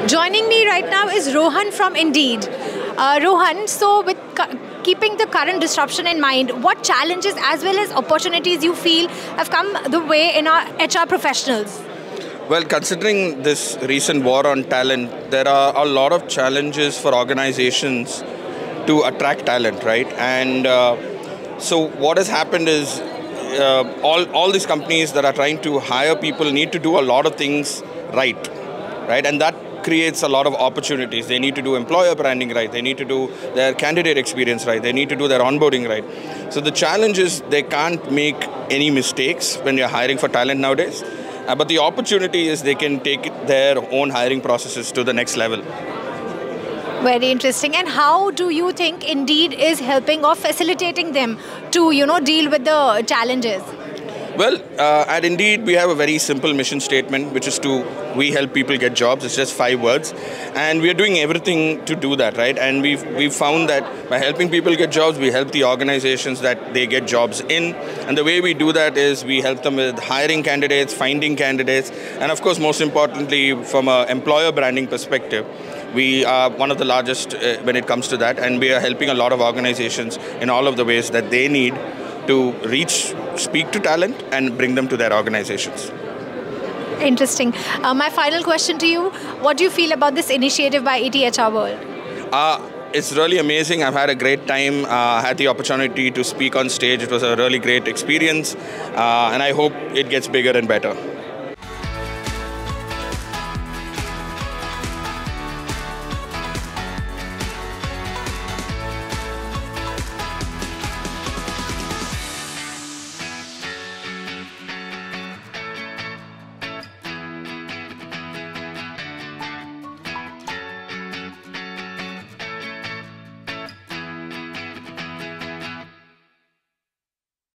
Joining me right now is Rohan from Indeed. Rohan, so with keeping the current disruption in mind, what challenges as well as opportunities you feel have come the way in our HR professionals? Well, considering this recent war on talent, there are a lot of challenges for organizations to attract talent, right? And so what has happened is all these companies that are trying to hire people need to do a lot of things right? And that creates a lot of opportunities. They need to do employer branding right. They need to do their candidate experience right. They need to do their onboarding right. So the challenge is they can't make any mistakes when you're hiring for talent nowadays. But the opportunity is they can take their own hiring processes to the next level. Very interesting. And how do you think Indeed is helping or facilitating them to, deal with the challenges? Well, at Indeed, we have a very simple mission statement, which is we help people get jobs. It's just 5 words. And we are doing everything to do that, right? And we've found that by helping people get jobs, we help the organizations that they get jobs in. And the way we do that is we help them with hiring candidates, finding candidates, and of course, most importantly, from an employer branding perspective, we are one of the largest when it comes to that. And we are helping a lot of organizations in all of the ways that they need to speak to talent and bring them to their organizations. Interesting. My final question to you, what do you feel about this initiative by ETHR World? It's really amazing. I've had a great time. I had the opportunity to speak on stage. It was a really great experience. And I hope it gets bigger and better.